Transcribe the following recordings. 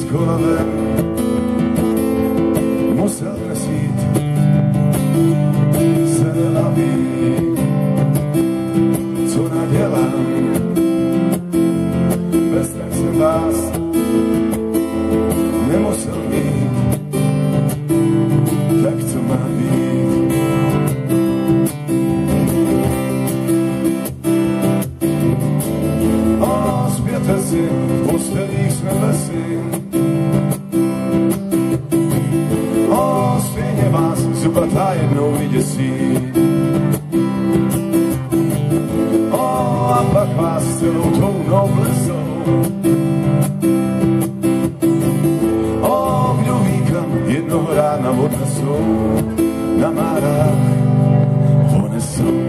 kola ven, musel dnes jít se laví, co nadělám, bez tak jsem vás nemusel mít, tak co má být. Zpěte si, v postelích jsme lesy, stejně vás zubatá jednou vyděsí. A pak vás celou tou noblesou, kdo ví kam jednoho rána odnesou, na márách ponesou.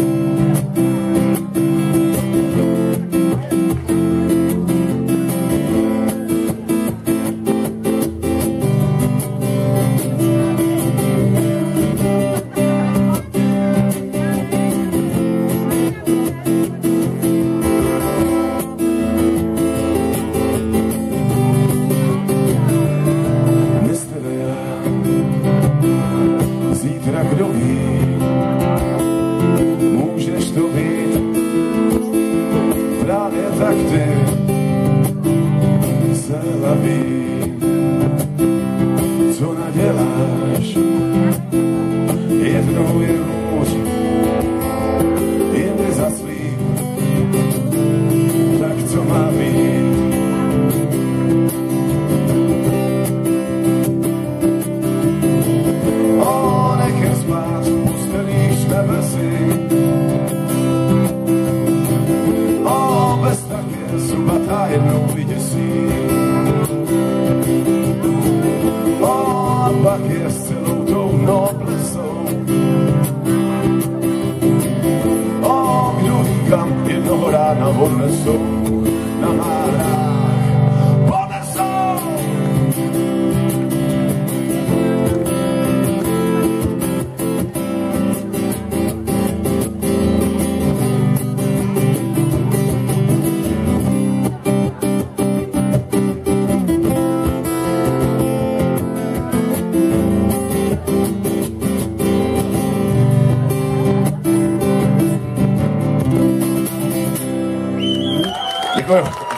Zítra kdo ví, můžeš to být právě tak ty se laví, co naděláš, jednou je růž, jindy zaslí, tak co má být. Bez také zubatá jednou vyděsí. A pak je s celou tou noblesou. Kdo ví kam jednoho rána odnesou, na márách ponesou. Děkuji.